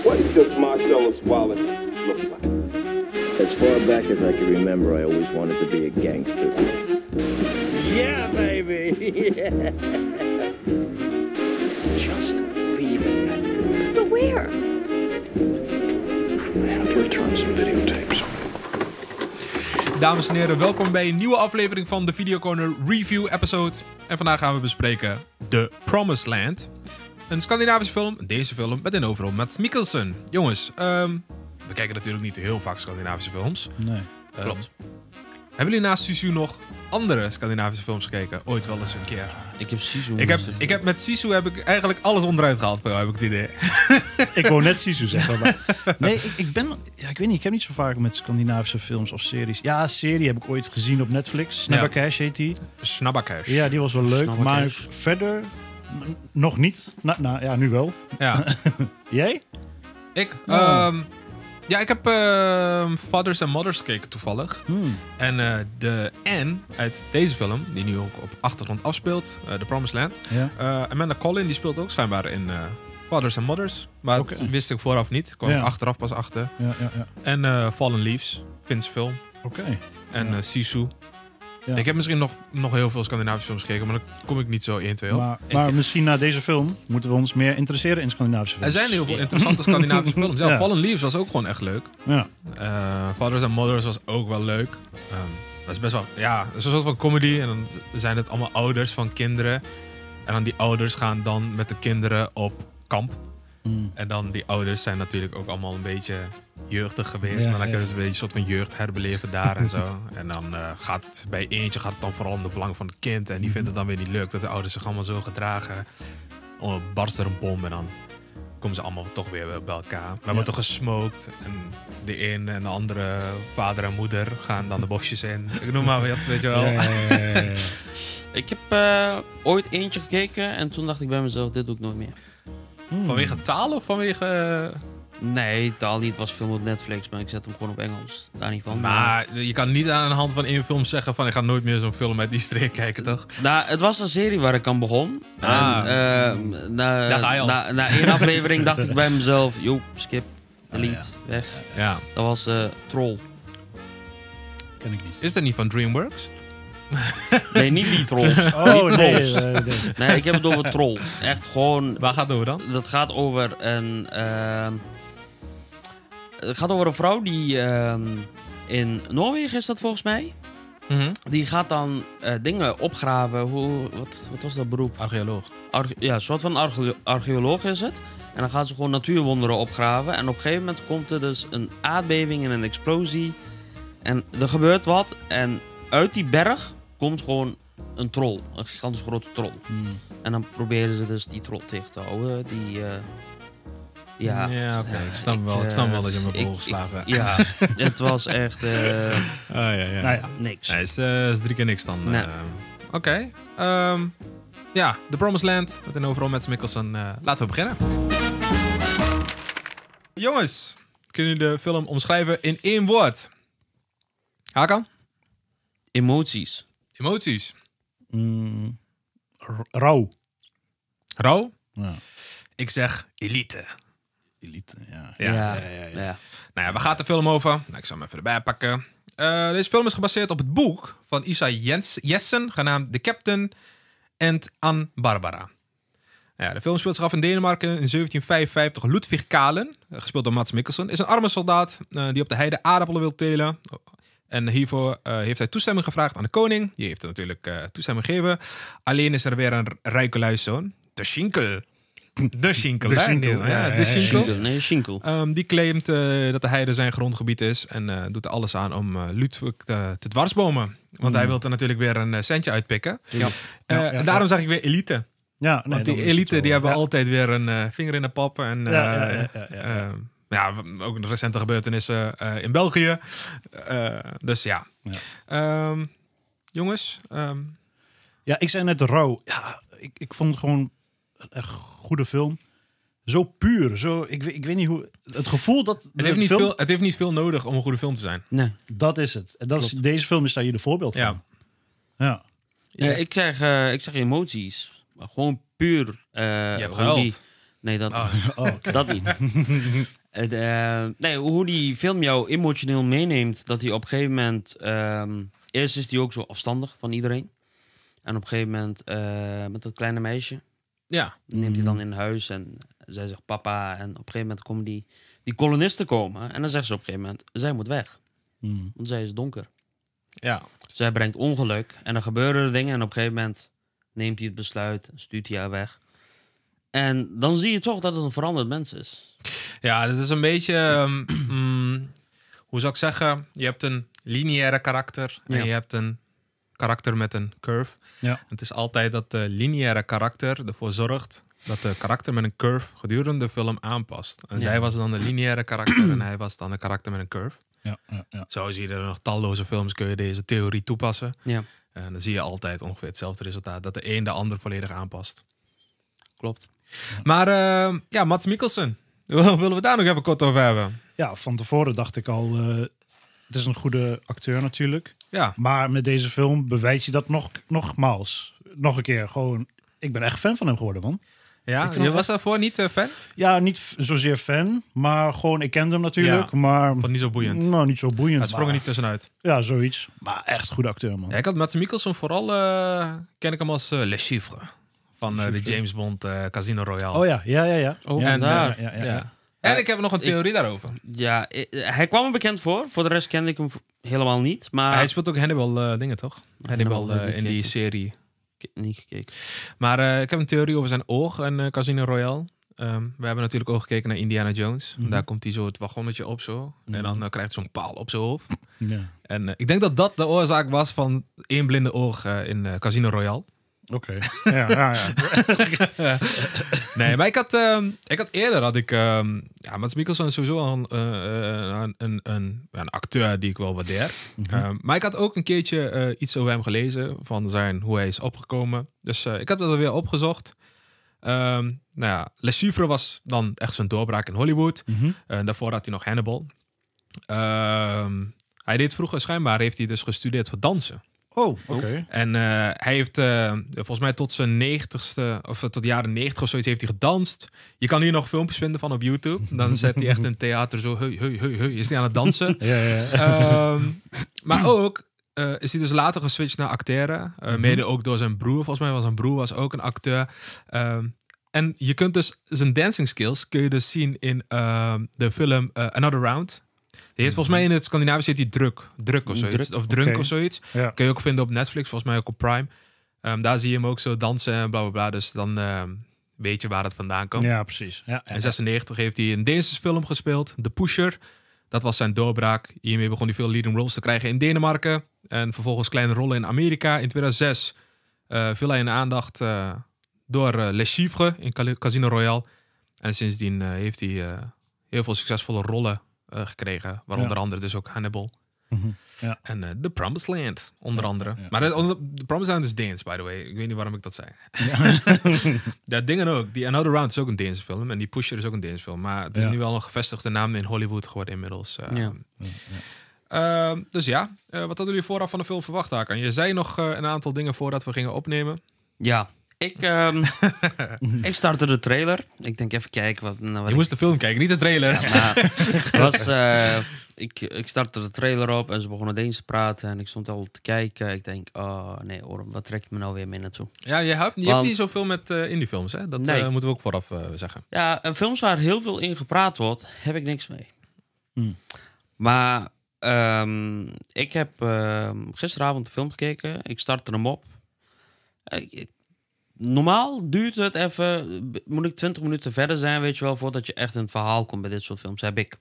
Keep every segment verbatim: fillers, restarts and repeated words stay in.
What does Marcellus Wallace look like? As far back as I can remember, I always wanted to be a gangster. Yeah, baby! Yeah. Just leave it. But where? I have to return some videotapes. Dames en heren, welkom bij een nieuwe aflevering van de Videocorner Review episode. En vandaag gaan we bespreken The Promised Land. Een Scandinavische film, deze film met een overal Mads Mikkelsen. Jongens, um, we kijken natuurlijk niet heel vaak Scandinavische films. Nee, um, klopt. Hebben jullie naast Sisu nog andere Scandinavische films gekeken? Ooit wel eens een keer. Ik heb Sisu. Ik heb, ik heb met Sisu heb ik eigenlijk alles onderuit gehaald voor jou, heb ik het idee. Ik wou net Sisu zeggen. Maar... Nee, ik, ik ben... Ja, ik weet niet, ik heb niet zo vaak met Scandinavische films of series. Ja, een serie heb ik ooit gezien op Netflix. Snabbacash heet die. Snabbacash. Ja, die was wel leuk. Maar verder n- nog niet. Nou, nou ja, nu wel. Ja. Jij? Ik? Oh. Um, ja, ik heb uh, Fathers and Mothers gekeken toevallig. Hmm. En uh, de Anne uit deze film, die nu ook op achtergrond afspeelt, uh, The Promised Land. Ja. Uh, Amanda Collin, die speelt ook schijnbaar in uh, Fathers and Mothers. Maar okay. Dat wist ik vooraf niet. Kwam ja. achteraf pas achter. Ja, ja, ja. En uh, Fallen Leaves, Vince film. Oké. Okay. En ja. uh, Sisu. Ja. Ik heb misschien nog, nog heel veel Scandinavische films gekeken, maar daar kom ik niet zo één, twee op. Maar, maar misschien na deze film moeten we ons meer interesseren in Scandinavische films. Er zijn heel veel interessante Scandinavische films. Ja, ja. Fallen Leaves was ook gewoon echt leuk. Ja. Uh, Fathers and Mothers was ook wel leuk. Um, dat is best wel, ja, dat is een soort van comedy. En dan zijn het allemaal ouders van kinderen. En dan die ouders gaan dan met de kinderen op kamp. Mm. En dan die ouders zijn natuurlijk ook allemaal een beetje jeugdig geweest. Ja, maar dan kunnen ze een beetje een soort van jeugd herbeleven daar en zo. En dan uh, gaat het bij eentje gaat het dan vooral om de belang van het kind. En die vindt het dan weer niet leuk dat de ouders zich allemaal zo gedragen. Dan barst er een bom en dan komen ze allemaal toch weer bij elkaar. Maar dan ja. wordt er gesmoked. En de een en de andere vader en moeder gaan dan de bosjes in. Ik noem maar wat, weet je wel. Ja, ja, ja, ja. Ik heb uh, ooit eentje gekeken en toen dacht ik bij mezelf, dit doe ik nooit meer. Hmm. Vanwege taal of vanwege... Nee, taal niet. Het was film op Netflix, maar ik zet hem gewoon op Engels. Daar niet van. Maar, maar je kan niet aan de hand van één film zeggen van ik ga nooit meer zo'n film uit die streek kijken, toch? Nou, het was een serie waar ik aan begon. Ah. En, uh, na, Daar ga je al. Na, na één aflevering dacht ik bij mezelf, joh, skip, delete, oh, ja. weg. Ja. Dat was uh, Troll. Ken ik niet. Is dat niet van DreamWorks? Nee, niet die Trolls. Oh, niet trolls. Nee, nee, nee. Nee, ik heb het over Troll. Echt gewoon... Waar gaat het over dan? Dat gaat over een... Uh, het gaat over een vrouw die... Uh, in Noorwegen is dat volgens mij. Mm-hmm. Die gaat dan uh, dingen opgraven. Hoe, wat, wat was dat beroep? Archeoloog. Arche- ja, een soort van arche- archeoloog is het. En dan gaan ze gewoon natuurwonderen opgraven. En op een gegeven moment komt er dus een aardbeving en een explosie. En er gebeurt wat. En uit die berg komt gewoon een troll. Een gigantisch grote troll. Hmm. En dan proberen ze dus die troll tegen te houden. Die... Uh, Ja, ja oké. Okay. Ik snap wel, ik snap wel dat je me hebt geslagen. Ja, het was echt... Uh, oh, ja, ja. Nou ja, niks. Nee, het is, uh, is drie keer niks dan. Nee. Uh, Oké. Okay. Um, ja, The Promised Land. Met een overal Mads Mikkelsen. Uh, laten we beginnen. Jongens, kunnen jullie de film omschrijven in één woord? Hakan? Emoties. Emoties. Mm, r- rauw. Rauw? Ja. Ik zeg elite. Elite, ja. Ja. Ja. Ja, ja, ja. Ja. Nou ja, waar gaat de film over? Nou, ik zal hem even erbij pakken. Uh, deze film is gebaseerd op het boek van Isa Jens- Jessen, genaamd The Captain and Anne Barbara. Ja, de film speelt zich af in Denemarken in zeventien vijfenvijftig. Ludwig Kalen, gespeeld door Mads Mikkelsen, is een arme soldaat uh, die op de heide aardappelen wil telen. En hiervoor uh, heeft hij toestemming gevraagd aan de koning. Die heeft er natuurlijk uh, toestemming gegeven. Alleen is er weer een rijke luiszoon, de Schinkel. De Schinkel, de Schinkel. Ja, ja, de Schinkel. Nee, Schinkel. Um, die claimt uh, dat de heide zijn grondgebied is. En uh, doet er alles aan om uh, Ludwig te, te dwarsbomen. Want mm. hij wil er natuurlijk weer een uh, centje uitpikken. Ja. Uh, ja, ja, en daarom ja. zag ik weer elite. Ja, nee, Want die elite wel, die hebben ja. altijd weer een uh, vinger in de pap. En uh, ja, ja, ja, ja, ja. Uh, ja, ook een recente gebeurtenissen uh, in België. Uh, dus ja. ja. Um, jongens. Um... Ja, ik zei net rauw. Ja, ik, ik vond het gewoon een goede film. Zo puur. Zo, ik, ik weet niet hoe... Het gevoel dat... Het heeft, niet film, veel, het heeft niet veel nodig om een goede film te zijn. Nee. Dat is het. Dat is, deze film is daar hier de voorbeeld van. Ja. Ja. Ja, ik zeg, uh, ik zeg emoties. Maar gewoon puur. Uh, Je hebt gehuild. Die, Nee, dat, Oh. Oh, oké. dat niet. Het, eh, nee, hoe die film jou emotioneel meeneemt, dat hij op een gegeven moment... ehm, eerst is hij ook zo afstandig van iedereen. En op een gegeven moment eh, met dat kleine meisje Ja. neemt hij dan in huis en zij zegt papa. En op een gegeven moment komen die, die kolonisten komen. En dan zegt ze op een gegeven moment, zij moet weg. Mm. Want zij is donker. Ja. Zij brengt ongeluk. En dan gebeuren er dingen. En op een gegeven moment neemt hij het besluit. Stuurt hij haar weg. En dan zie je toch dat het een veranderd mens is. Ja, dit is een beetje... ehm, mm, hoe zou ik zeggen? Je hebt een lineaire karakter en Ja. je hebt een karakter met een curve. Ja. Het is altijd dat de lineaire karakter ervoor zorgt dat de karakter met een curve gedurende de film aanpast. En Ja. zij was dan de lineaire karakter en hij was dan de karakter met een curve. Ja, ja, ja. Zo zie je er nog talloze films, kun je deze theorie toepassen. Ja, En dan zie je altijd ongeveer hetzelfde resultaat. Dat de een de ander volledig aanpast. klopt. Maar eh, ja, Mads Mikkelsen. Willen we daar nog even kort over hebben? Ja, van tevoren dacht ik al, eh, het is een goede acteur natuurlijk. Ja. Maar met deze film bewijst je dat nog, nogmaals. Nog een keer, gewoon, ik ben echt fan van hem geworden, man. Ja, Ik vind je hem was daarvoor niet eh, fan? Ja, niet f- zozeer fan, maar gewoon, ik kende hem natuurlijk. Ja, maar vond het niet zo boeiend. Nou, niet zo boeiend. Hij sprong er maar- niet tussenuit. Ja, zoiets. Maar echt goede acteur, man. Ja, ik had Mads Mikkelsen vooral, eh, ken ik hem als eh, Le Chiffre. Van eh, de James Bond eh, Casino Royale. Oh ja, ja, ja, ja. Oh, ja, vandaar. Ja, ja, ja, Ja. ja. En ik heb nog een theorie daarover. Ja, eh, hij kwam me bekend voor. Voor de rest kende ik hem v- helemaal niet. Maar Hij speelt ook Hannibal eh, dingen, toch? Hannibal Hannibal heb eh, ik in die gekeken. serie. ik heb niet gekeken. Maar eh, ik heb een theorie over zijn oog in eh, Casino Royale. Ehm, we hebben natuurlijk ook gekeken naar Indiana Jones. Mhm. Daar komt hij zo het wagonnetje op zo. En dan eh, krijgt hij zo'n paal op zijn hoofd. Ja. En eh, ik denk dat dat de oorzaak was van één blinde oog eh, in eh, Casino Royale. Oké. Ja, ja, ja. Nee, maar ik had, ehm, ik had eerder had ik, ehm, ja, Mads Mikkelsen is sowieso een, eh, een, een, een, ja, een acteur die ik wel waardeer. Ehm, maar ik had ook een keertje eh, iets over hem gelezen van zijn hoe hij is opgekomen. Dus eh, ik heb dat weer opgezocht. Ehm, nou ja, Le Chiffre was dan echt zijn doorbraak in Hollywood. Mhm. Eh, daarvoor had hij nog Hannibal. Ehm, hij deed vroeger schijnbaar heeft hij dus gestudeerd voor dansen. Oh, oké. En eh, hij heeft eh, volgens mij tot zijn negentigste, of tot de jaren negentig of zoiets, heeft hij gedanst. Je kan hier nog filmpjes vinden van op YouTube. Dan zet hij echt in het theater zo, hey, hey, hey, hey, is hij aan het dansen. Ja, ja. Ehm, maar ook eh, is hij dus later geswitcht naar acteren. Uh, mede ook door zijn broer. Volgens mij was zijn broer was ook een acteur. Ehm, en je kunt dus zijn dancing skills kun je dus zien in ehm, de film eh, Another Round. Die heeft volgens mij in het Scandinavisch heet die druk, druk of zoiets, Druk, of drunk oké. of zoiets. Ja. Kun je ook vinden op Netflix, volgens mij ook op Prime. Ehm, daar zie je hem ook zo dansen en bla bla bla. Dus dan ehm, weet je waar het vandaan komt. Ja, precies. Ja, ja. In zesennegentig heeft hij een Deense film gespeeld, The Pusher. Dat was zijn doorbraak. Hiermee begon hij veel leading roles te krijgen in Denemarken. En vervolgens kleine rollen in Amerika. In tweeduizend zes uh, viel hij in de aandacht uh, door uh, Le Chiffre in Casino Royale. En sindsdien uh, heeft hij uh, heel veel succesvolle rollen uh, gekregen. Waaronder Ja. andere dus ook Hannibal. Mhm. Ja. En uh, The Promised Land, onder Ja, andere. ja. Maar de, The Promised Land is Deens, by the way. Ik weet niet waarom ik dat zei. Ja, dingen ook. Die Another Round is ook een Deense film. En die Pusher is ook een Deense film. Maar het is Ja. nu wel een gevestigde naam in Hollywood geworden inmiddels. Uh, Ja. uh, dus ja, uh, wat hadden jullie vooraf van de film verwacht, Hakan? Je zei nog uh, een aantal dingen voordat we gingen opnemen. Ja, ik, ehm, ik startte de trailer. Ik denk even kijken wat... Nou, wat Je ik- moest de film kijken, niet de trailer. Maar het was, eh, ik, ik startte de trailer op en ze begonnen Deens te praten. En ik stond al te kijken. Ik denk, oh nee, Orm, wat trek je me nou weer mee naartoe? Ja, je hebt, je Want- hebt niet zoveel met uh, indiefilms, hè? Dat Nee. uh, moeten we ook vooraf uh, zeggen. Ja, en films waar heel veel in gepraat wordt, heb ik niks mee. Hmm. Maar ehm, ik heb ehm, gisteravond de film gekeken. Ik startte hem op. Ik- ik- normaal duurt het even, moet ik twintig minuten verder zijn, weet je wel, voordat je echt in het verhaal komt bij dit soort films, heb ik.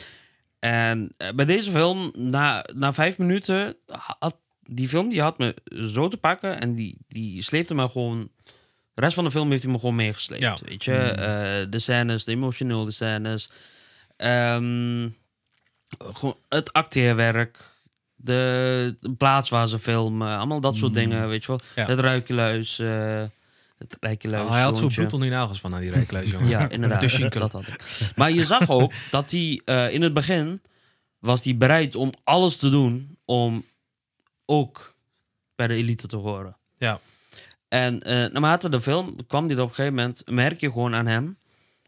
En eh, bij deze film, na, na vijf minuten, had die film die had me zo te pakken en die, die sleepte me gewoon. De rest van de film heeft hij me gewoon meegesleept. Ja. Weet je, Eh, de scènes, de emotionele scènes, ehm, gewoon het acteerwerk, de, de plaats waar ze filmen, allemaal dat soort dingen, weet je wel. Ja. Het ruikeluis, eh het rijkeluis. Oh, hij had zo'n zoontje. bloed onder die nagels van aan die rijkluis, jongen. Ja, inderdaad. De schinkel. Dat had ik. Maar je zag ook dat hij eh, in het begin was hij bereid om alles te doen om ook bij de elite te horen. Ja. En eh, naarmate de film kwam dit op een gegeven moment, merk je gewoon aan hem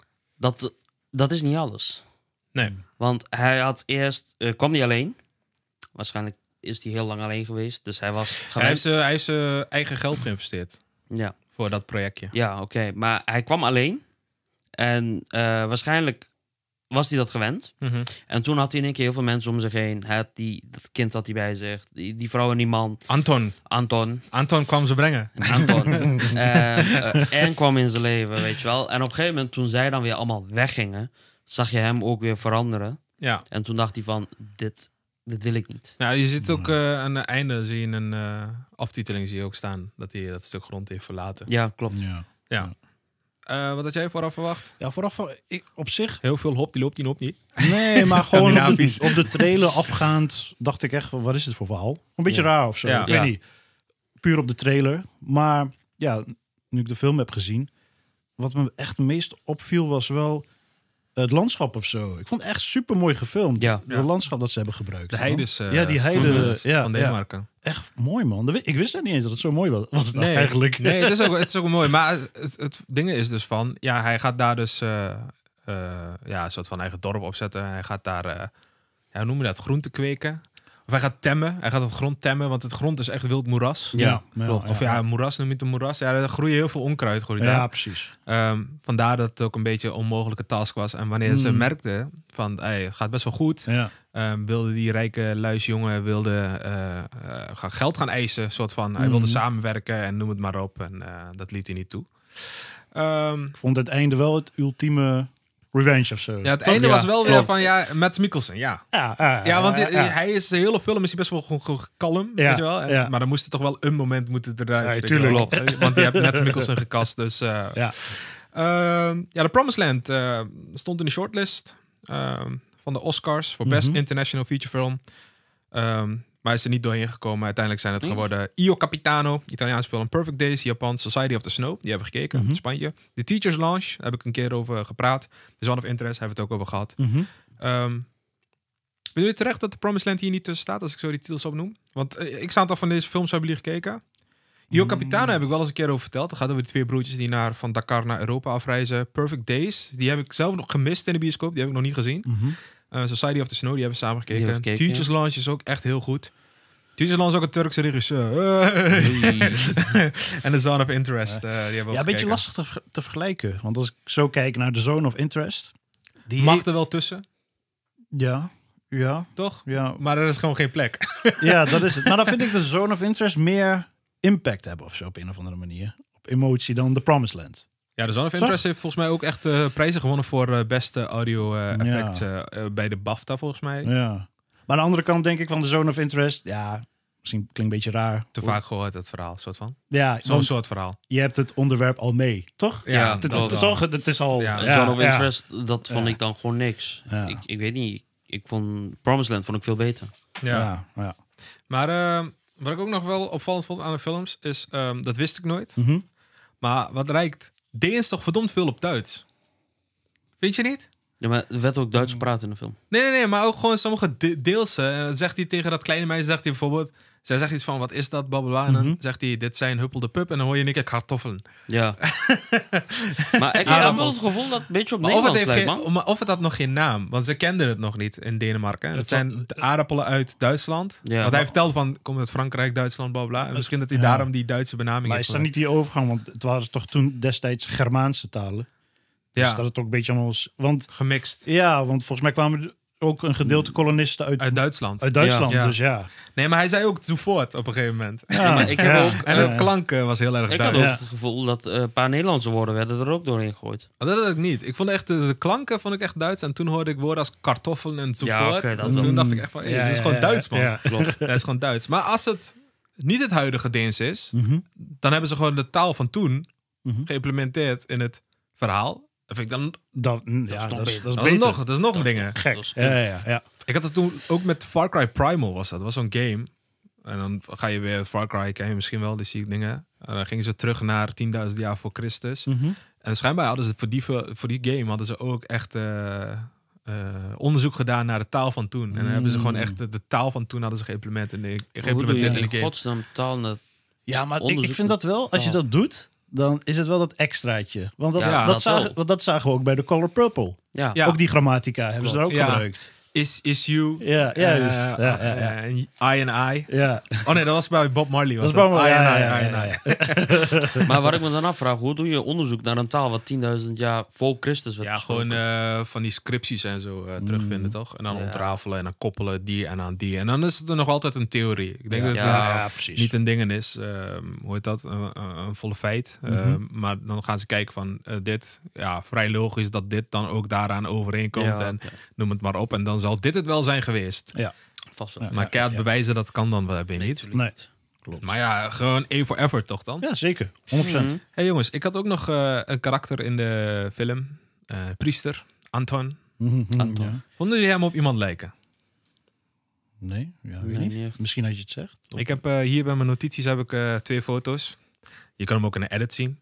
dat, dat is niet alles. Nee. Want hij had eerst... Uh, kwam hij alleen. Waarschijnlijk is hij heel lang alleen geweest. Dus hij was gewend. Hij heeft, uh, hij heeft zijn eigen geld geïnvesteerd. Ja. Voor dat projectje. Ja, oké. Okay. Maar hij kwam alleen. En uh, waarschijnlijk was hij dat gewend. Mm-hmm. En toen had hij in één keer heel veel mensen om zich heen. Hij had die, dat kind had hij bij zich. Die, die vrouw en die man. Anton. Anton. Anton kwam ze brengen. Anton. uh, uh, en kwam in zijn leven, weet je wel. En op een gegeven moment, toen zij dan weer allemaal weggingen... zag je hem ook weer veranderen. Ja. En toen dacht hij van, dit, dit wil ik niet. Ja, je ziet ook uh, aan het einde, zie je een uh, aftiteling zie je ook staan. Dat hij dat stuk grond heeft verlaten. Ja, klopt. Ja. Ja. Uh, wat had jij vooraf verwacht? Ja, vooraf ik, op zich... Heel veel hop, die loopt die op niet. Nee, maar gewoon op de, op de trailer afgaand dacht ik echt, wat is dit voor verhaal? Een beetje ja. raar of zo, Ja. ik Ja. weet niet. Puur op de trailer. Maar ja, nu ik de film heb gezien, wat me echt het meest opviel was wel het landschap of zo. Ik vond het echt super mooi gefilmd. Ja. De Ja. landschap dat ze hebben gebruikt. De heides. Uh, Ja, die heide. van, ja, van ja. Denemarken. Echt mooi, man. Dat weet- Ik wist het niet eens dat het zo mooi was, was dat Nee, eigenlijk. nee het, is ook, het is ook mooi. Maar het, het ding is dus van... Ja, hij gaat daar dus... Uh, uh, ja, een soort van eigen dorp opzetten. Hij gaat daar... Uh, ja, hoe noem je dat? Groenten kweken. Of hij gaat temmen. Hij gaat het grond temmen. Want het grond is echt wild moeras. Ja, ja, klopt. Of ja, moeras noem je het een moeras. Ja, er groeien heel veel onkruid. Groeit Ja, daar. precies. Um, vandaar dat het ook een beetje een onmogelijke task was. En wanneer ze Mm. merkten van... Hey, het gaat best wel goed... Ja. Um, wilde die rijke luisjongen wilde, uh, uh, gaan geld gaan eisen. Soort van, hij wilde Mhm. samenwerken en noem het maar op. En uh, dat liet hij niet toe. Um, Ik vond het einde wel het ultieme revenge of zo. ja, het Toch? einde Ja, was wel weer klopt. van, ja, Mads Mikkelsen, ja. Ja, ja, Ja, want ja, hij, ja. hij is de hele film is hij best wel gewoon, gewoon kalm, Ja, weet je wel. En, ja. Maar dan moest er toch wel een moment moeten eruit. Ja, weet je tuurlijk. wel. Want je hebt Mads Mikkelsen gekast, dus... Uh, Ja. Um, ja, The Promised Land uh, stond in de shortlist um, van de Oscars voor Best Mhm. International Feature Film. Um, maar is er niet doorheen gekomen. Uiteindelijk zijn het Hm. geworden Io Capitano, Italiaanse film, Perfect Days, Japan, Society of the Snow. Die hebben we gekeken, Mhm. in Spanje. The Teacher's Lounge, daar heb ik een keer over gepraat. The Zone of Interest, hebben we het ook over gehad. Mhm. Um, Vind je terecht dat The Promised Land hier niet tussen staat, als ik zo die titels opnoem? Want uh, ik zou toch van deze films hebben jullie gekeken. Io Capitano heb ik wel eens een keer over verteld. Het gaat over de twee broertjes die naar, van Dakar naar Europa afreizen. Perfect Days, die heb ik zelf nog gemist in de bioscoop. Die heb ik nog niet gezien. Mhm. Uh, Society of the Snow, die hebben we samen gekeken. Die hebben we gekeken, Teacher's Lounge is ook echt heel goed. Teacher's Lounge is ook een Turkse regisseur. En The Zone of Interest, uh, die hebben we ook Ja, een beetje gekeken. lastig te, ver- te vergelijken. Want als ik zo kijk naar de Zone of Interest... Die Mag er wel tussen, Ja, ja, toch? ja. Maar er is gewoon geen plek. Ja, dat is het. Maar dan vind ik de Zone of Interest meer impact hebben of zo op een of andere manier. Op emotie dan The Promised Land. Ja, The Zone of Toch? Interest heeft volgens mij ook echt uh, prijzen gewonnen voor uh, beste audio uh, effects Ja. uh, uh, bij de BAFTA volgens mij. Ja. Maar aan de andere kant denk ik van de Zone of Interest... Ja, misschien klinkt een beetje raar. Te vaak gehoord het verhaal, soort van. Ja, Zo'n want soort verhaal. je hebt het onderwerp al mee, toch? Ja, Het- dat het- wel. toch? Het is al... Ja. Ja, Zone of ja. Interest, dat vond Ja. ik dan gewoon niks. Ja. Ik, ik weet niet. Ik vond Promised Land vond ik veel beter. Ja. Ja, ja. Maar uh, wat ik ook nog wel opvallend vond aan de films is, um, dat wist ik nooit. Mhm. Maar wat lijkt, Deens toch verdomd veel op Duits. Vind je niet? Ja, maar er werd ook Duits gepraat in de film. Nee, nee, nee, maar ook gewoon sommige de- deelsen. En dan zegt hij tegen dat kleine meisje, zegt hij bijvoorbeeld... Zij zegt iets van, wat is dat, blablabla. En dan Mhm. zegt hij, dit zijn huppelde pup. En dan hoor je een keer kartoffelen. Ja. Maar ik heb wel het gevoel dat het een beetje op Maar of, het Nederlands heeft lijkt, geen, man. maar of het had nog geen naam. Want ze kenden het nog niet in Denemarken. Het zijn de aardappelen uit Duitsland. Ja. Want hij vertelde van, komt uit Frankrijk, Duitsland, blablabla. En misschien dat hij Ja. daarom die Duitse benaming Maar heeft. is dat niet die overgang? Want het waren toch toen destijds Germaanse talen. Dus Ja, dat het ook een beetje allemaal... s- Want gemixt. ja, want volgens mij kwamen er ook een gedeelte kolonisten uit, Uit Duitsland. uit Duitsland. Ja. Dus ja. Nee, maar hij zei ook sofort op een gegeven moment. Ja, maar ik heb ook- En ja. het klank eh, was heel erg Ik had Duits. ook het gevoel dat eh, een paar Nederlandse woorden werden er ook doorheen gegooid. Oh, dat had ik niet. Ik vond echt de, de klanken vond ik echt Duits. En toen hoorde ik woorden als kartoffel en sofort. Ja, oké, dat en toen wel. dacht ik echt van, hey, Ja, dit is ja, gewoon ja, Duits, man. ja. Klopt. Dat is gewoon Duits. Maar als het niet het huidige Deens is, Mhm. dan hebben ze gewoon de taal van toen Mhm. geïmplementeerd in het verhaal. Dat vind ik dan... Dat, ja, is dat, nog is, beter. dat is Dat is beter. nog, dat is nog dingen. Gek. Dat is Ja, ja, ja. Ik had het toen ook met Far Cry Primal was dat. Dat was zo'n game. En dan ga je weer Far Cry, ken je misschien wel, die zie ik dingen. En dan gingen ze terug naar tienduizend jaar voor Christus. Mhm. En schijnbaar hadden ze voor die, voor die game hadden ze ook echt eh, eh, onderzoek gedaan naar de taal van toen. En dan hebben ze gewoon echt de, de taal van toen hadden ze geïmplementeerd in de, Hoe doe je geïmplementeerd in in de game. godsnaam taal net? Ja, maar ik, ik Onderzoek. vind dat wel, als je taal. dat doet, dan is het wel dat extraatje. Want dat, Ja, dat, dat zagen, wel. want dat zagen we ook bij The Color Purple. Ja. Ja. Ook die grammatica hebben ze er ook Ja. gebruikt. Is, is you. Ja, juist. Eh, Ja, ja, ja. eh, I and I. Ja, Oh nee, dat was bij Bob Marley. Was dat is dat wel I ja, and I, ja, I ja, and I. ja. Maar waar ik me dan afvraag, hoe doe je onderzoek naar een taal wat tienduizend jaar voor Christus werd Ja, gesproken? gewoon eh, van die scripties en zo eh, terugvinden, toch? En dan Ja. ontrafelen en dan koppelen die en aan die. En dan is het er nog altijd een theorie. Ik denk Ja, dat het ja, eh, ja, precies. niet een ding is. eh, hoe heet dat? Een, een, een volle feit. Eh, maar dan gaan ze kijken van eh, dit. Ja, vrij logisch dat dit dan ook daaraan overeenkomt. Ja, en ja. noem het maar op. En dan zal dit het wel zijn geweest. Ja. Vast wel. Ja. Maar keihard bewijzen, dat kan dan wel weer niet. Nee. Maar ja, gewoon één voor effort toch dan? Ja, zeker. honderd procent. Mhm. Hey jongens, ik had ook nog eh, een karakter in de film. Eh, priester, Anton. Mhm, Anton. ja. Vonden jullie hem op iemand lijken? Nee, ja, weet Nee, niet. niet echt. Misschien als je het zegt. Ik heb eh, hier bij mijn notities heb ik eh, twee foto's. Je kan hem ook in de edit zien.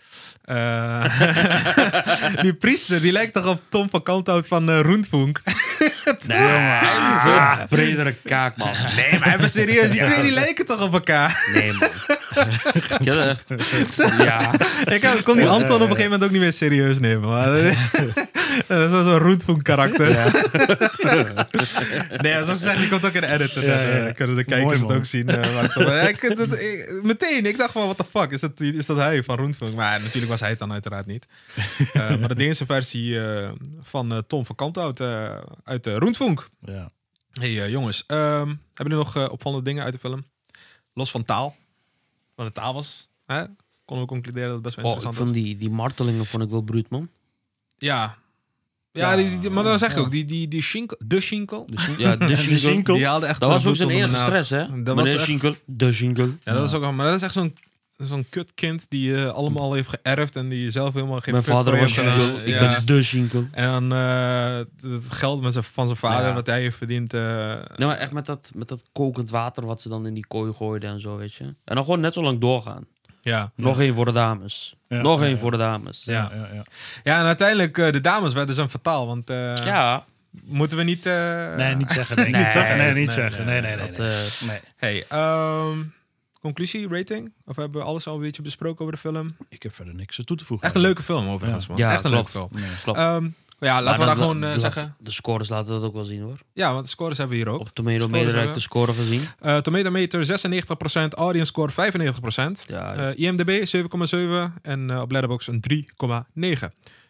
Eh, die priester, die lijkt toch op Tom van Kalmthout van uh, Roentvoenk? Nee, veel bredere kaak, man. Nee, maar even serieus, die twee die lijken toch op elkaar? Nee, man. Ja, dat echt. Ja. Ik kan- kon die Anton op een gegeven moment ook niet meer serieus nemen. Maar, dat is wel zo'n Roentvoenk karakter. Nee, zoals ze zeggen, die komt ook in de edit. En, Ja, ja, ja. eh, kunnen de kijkers Mooi, het man. ook zien. eh, maar ik, ja, ik, dat, ik- meteen, ik dacht van, what the fuck, is dat, is dat hij van Roentvoenk? Maar natuurlijk was hij het dan uiteraard niet. Uh, maar de Deense versie uh, van uh, Tom van Kalmthout uh, uit uh, Roentvoenk. Ja. Hey uh, jongens, um, hebben jullie nog uh, opvallende dingen uit de film? Los van taal. Wat de taal was. Hè? Konden we concluderen dat het best wel Oh, ik interessant vond was. die, die martelingen vond ik wel bruut, man. Ja. Ja, die, die- maar dan zeg ik ook, die, die, die Schinkel, de Schinkel, Ja, de Schinkel. Schinkel. die haalde echt... Dat was uh, ook zijn bloed onder enige de naad. stress, hè? Dat was Meneer echt- Schinkel, de Schinkel. Ja, dat is ook, maar dat is echt zo'n zo'n kutkind die uh, allemaal heeft geërfd en die zelf helemaal geen Mijn fuck vader voor was heeft gedaan. Schinkel, ik Ja. ben de Schinkel. En dan uh, het geld met zijn, van zijn vader, Ja. wat hij heeft verdiend. Uh, Nee, maar echt met dat, met dat kokend water wat ze dan in die kooi gooiden en zo, weet je. En dan gewoon net zo lang doorgaan. ja. Nog één voor de dames. Ja, Nog ja, één ja. voor de dames. Ja. Ja, ja. ja, en uiteindelijk, uh, de dames werden dus fataal. Want uh, Ja. moeten we niet... uh, Nee, niet zeggen. Nee, Nee, niet zeggen. Nee, niet nee, zeggen. Nee, nee, nee. Dat, nee. eh, Nee. Hey, um, conclusie, rating? Of hebben we alles al een beetje besproken over de film? Ik heb verder niks toe te voegen. Echt een leuke film overigens, man. Ja, Echt een klopt. leuke film. Nee. klopt. Um, ja, laten Maar we daar dan- gewoon uh, laat- zeggen. De scores laten dat ook wel zien, hoor. Ja, want de scores hebben we hier ook. Op Tomato Scores Meter heb ik hebben de score gezien. Uh, Tomatometer zesennegentig procent, audience score vijfennegentig procent. Ja, ja. Uh, I M D B zeven komma zeven en uh, op Letterboxd een drie komma negen.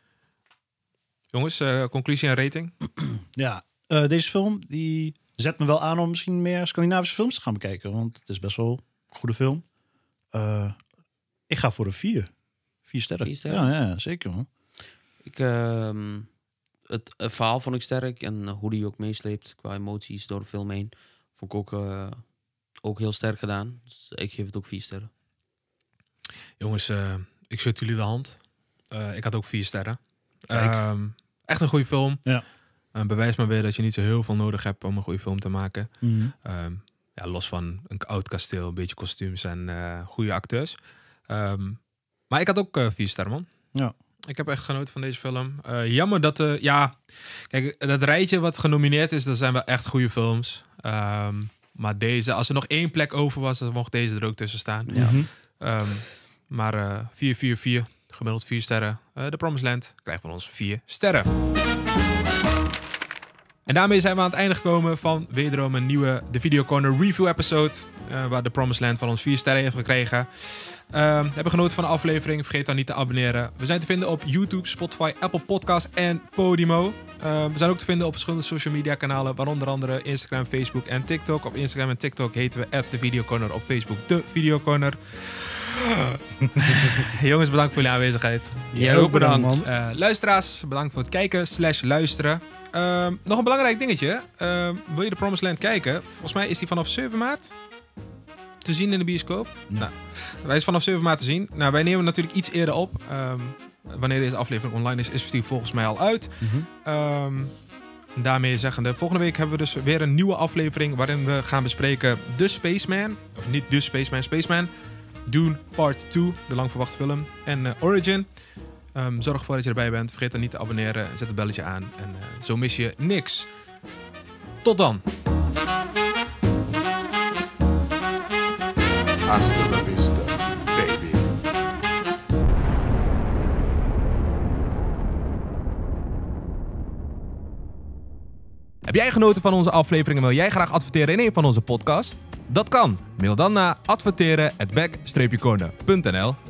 Jongens, uh, conclusie en rating? Ja, eh, deze film die zet me wel aan om misschien meer Scandinavische films te gaan bekijken. Want het is best wel een goede film. Eh, ik ga voor een vier. Vier sterren. Vier sterren? Ja, ja, zeker man. Ik, ehm, het, het verhaal vond ik sterk. En uh, hoe die ook meesleept qua emoties door de film heen. Vond ik ook, uh, ook heel sterk gedaan. Dus ik geef het ook vier sterren. Jongens, uh, ik schud jullie de hand. Uh, ik had ook vier sterren. Kijk. Um, echt een goede film. Ja. Uh, bewijs maar weer dat je niet zo heel veel nodig hebt om een goede film te maken. Mhm. Um, ja, los van een oud kasteel, een beetje kostuums en uh, goede acteurs. Um, maar ik had ook uh, vier sterren, man. Ja. Ik heb echt genoten van deze film. Uh, jammer dat... Uh, ja, kijk, dat rijtje wat genomineerd is, dat zijn wel echt goede films. Um, maar deze, als er nog één plek over was, dan mocht deze er ook tussen staan. Ja. Mhm. Um, maar uh, vier vier vier, gemiddeld vier sterren. Uh, The Promised Land krijgt van ons vier sterren. En daarmee zijn we aan het einde gekomen van wederom een nieuwe The Video Corner review episode. Uh, waar The Promised Land van ons vier sterren heeft gekregen. Uh, hebben genoten van de aflevering. Vergeet dan niet te abonneren. We zijn te vinden op YouTube, Spotify, Apple Podcasts en Podimo. Uh, we zijn ook te vinden op verschillende social media kanalen. Waaronder andere Instagram, Facebook en TikTok. Op Instagram en TikTok heten we at The Video Corner. Op Facebook The Video Corner. Jongens, bedankt voor jullie aanwezigheid. Jij ook bedankt. man. Uh, luisteraars, bedankt voor het kijken slash luisteren. Uh, nog een belangrijk dingetje. Uh, wil je de Promised Land kijken? Volgens mij is die vanaf zeven maart te zien in de bioscoop. Ja. Nou, wij is vanaf zeven maart te zien. Nou, wij nemen natuurlijk iets eerder op. Um, wanneer deze aflevering online is, is die volgens mij al uit. Mhm. Um, daarmee zeggende, volgende week hebben we dus weer een nieuwe aflevering waarin we gaan bespreken The Spaceman. Of niet The Spaceman, Spaceman. Dune Part twee, de lang verwachte film. En uh, Origin. Um, zorg ervoor dat je erbij bent. Vergeet dan niet te abonneren. Zet het belletje aan. En uh, zo mis je niks. Tot dan. Hasta la vista, baby. Heb jij genoten van onze aflevering en wil jij graag adverteren in een van onze podcasts? Dat kan. Mail dan naar adverteren at back dash corner punt n l.